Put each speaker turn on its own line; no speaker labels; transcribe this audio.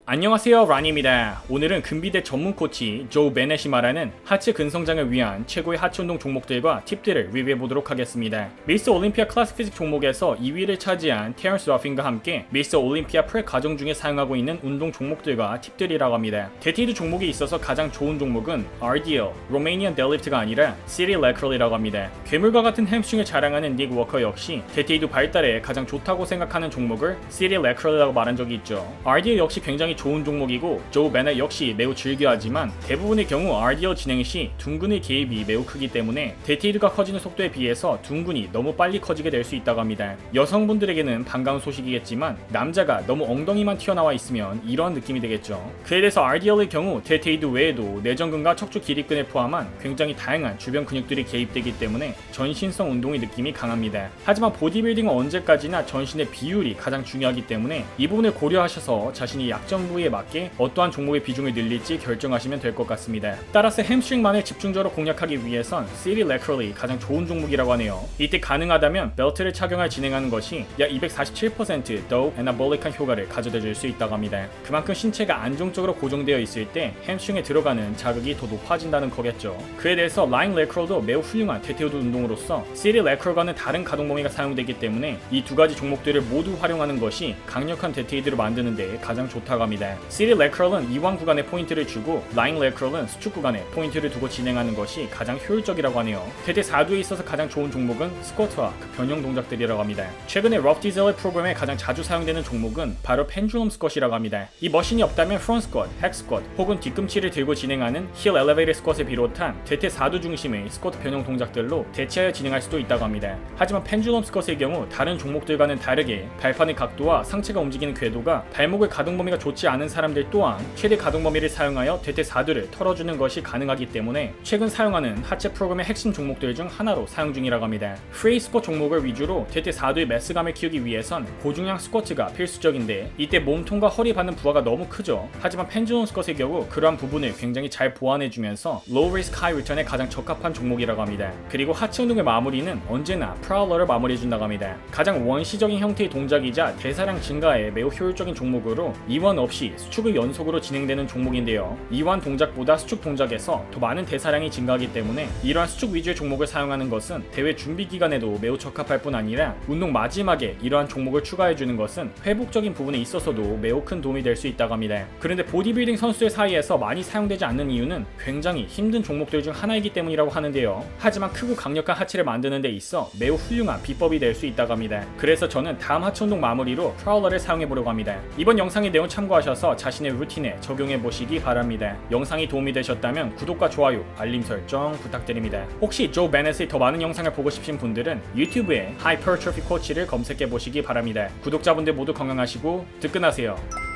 안녕하세요, 란입니다. 오늘은 금비대 전문 코치 조 베넷이 말하는 하체 근성장을 위한 최고의 하체 운동 종목들과 팁들을 리뷰해보도록 하겠습니다. 미스터 올림피아 클래식 피직 종목에서 2위를 차지한 테런스 러핀과 함께 미스터 올림피아 프레 과정 중에 사용하고 있는 운동 종목들과 팁들이라고 합니다. 데티드 종목에 있어서 가장 좋은 종목은 RDL, 로메니안 데드리프트가 아니라 시리 레컬이라고 합니다. 괴물과 같은 햄스트링을 자랑하는 닉 워커 역시 데티드 발달에 가장 좋다고 생각하는 종목을 시리 레컬이라고 말한 적이 있죠. RDL 역시 굉장히 좋은 종목이고 조 베넷 역시 매우 즐겨하지만 대부분의 경우 RDL 진행 시 둔근의 개입이 매우 크기 때문에 데티드가 커지는 속도에 비해서 둔근이 너무 빨리 커지게 될 수 있다고 합니다. 여성분들에게는 반가운 소식이겠지만 남자가 너무 엉덩이만 튀어나와 있으면 이런 느낌이 되겠죠. 그에 대해서 RDL의 경우 데티드 외에도 내전근과 척추 기립근을 포함한 굉장히 다양한 주변 근육들이 개입되기 때문에 전신성 운동의 느낌이 강합니다. 하지만 보디빌딩은 언제까지나 전신의 비율이 가장 중요하기 때문에 이 부분을 고려하셔서 자신이 약점 부위에 맞게 어떠한 종목의 비중을 늘릴지 결정하시면 될 것 같습니다. 따라서 햄스트링만을 집중적으로 공략하기 위해선 시리 레컬이 가장 좋은 종목이라고 하네요. 이때 가능하다면 벨트를 착용할 진행하는 것이 약 247% 더욱 애나볼릭한 효과를 가져다 줄 수 있다고 합니다. 그만큼 신체가 안정적으로 고정되어 있을 때 햄스트링에 들어가는 자극이 더 높아진다는 거겠죠. 그에 대해서 라인 레컬도 매우 훌륭한 데티드 운동으로서 시리 레컬과는 다른 가동 범위가 사용되기 때문에 이 두 가지 종목들을 모두 활용하는 것이 강력한 데티드를 만드는 데 가장 좋다고 합니다. 시리 레컬은 이완 구간에 포인트를 주고 라인 레컬은 수축 구간에 포인트를 두고 진행하는 것이 가장 효율적이라고 하네요. 대퇴 4두에 있어서 가장 좋은 종목은 스쿼트와 그 변형 동작들이라고 합니다. 최근에 러프 디젤의 프로그램에 가장 자주 사용되는 종목은 바로 펜듈럼 스쿼트라고 합니다. 이 머신이 없다면 프론트 스쿼트, 백 스쿼트 혹은 뒤꿈치를 들고 진행하는 힐 엘리베이터 스쿼트를 비롯한 대퇴 4두 중심의 스쿼트 변형 동작들로 대체하여 진행할 수도 있다고 합니다. 하지만 펜듈럼 스쿼트의 경우 다른 종목들과는 다르게 발판의 각도와 상체가 움직이는 궤도가 발목의 가동 범위가 좋지 않은 사람들 또한 최대 가동 범위를 사용하여 대퇴 4두를 털어주는 것이 가능하기 때문에 최근 사용하는 하체 프로그램의 핵심 종목들 중 하나로 사용 중이라고 합니다. 프리 스쿼트 종목을 위주로 대퇴 4두의 매스감을 키우기 위해선 고중량 스쿼트가 필수적인데 이때 몸통과 허리 받는 부하가 너무 크죠. 하지만 펜듈럼 스쿼트의 경우 그러한 부분을 굉장히 잘 보완해주면서 로우 리스크 하이 리턴에 가장 적합한 종목이라고 합니다. 그리고 하체 운동의 마무리는 언제나 프라울러를 마무리해준다고 합니다. 가장 원시적인 형태의 동작이자 대사량 증가에 매우 효율적인 종목으로 이완 없이 수축의 연속으로 진행되는 종목인데요. 이완 동작보다 수축 동작에서 더 많은 대사량이 증가하기 때문에 이러한 수축 위주의 종목을 사용하는 것은 대회 준비 기간에도 매우 적합할 뿐 아니라 운동 마지막에 이러한 종목을 추가해주는 것은 회복적인 부분에 있어서도 매우 큰 도움이 될 수 있다고 합니다. 그런데 보디빌딩 선수들 사이에서 많이 사용되지 않는 이유는 굉장히 힘든 종목들 중 하나이기 때문이라고 하는데요. 하지만 크고 강력한 하체를 만드는 데 있어 매우 훌륭한 비법이 될 수 있다고 합니다. 그래서 저는 다음 하체 운동 마무리로 프라울러를 사용해보려고 합니다. 이번 영상의 내용 참고하셔서 자신의 루틴에 적용해보시기 바랍니다. 영상이 도움이 되셨다면 구독과 좋아요, 알림 설정 부탁드립니다. 혹시 조 베넷의 더 많은 영상을 보고 싶으신 분들은 유튜브에 하이퍼트로피 코치를 검색해보시기 바랍니다. 구독자분들 모두 건강하시고 득근하세요.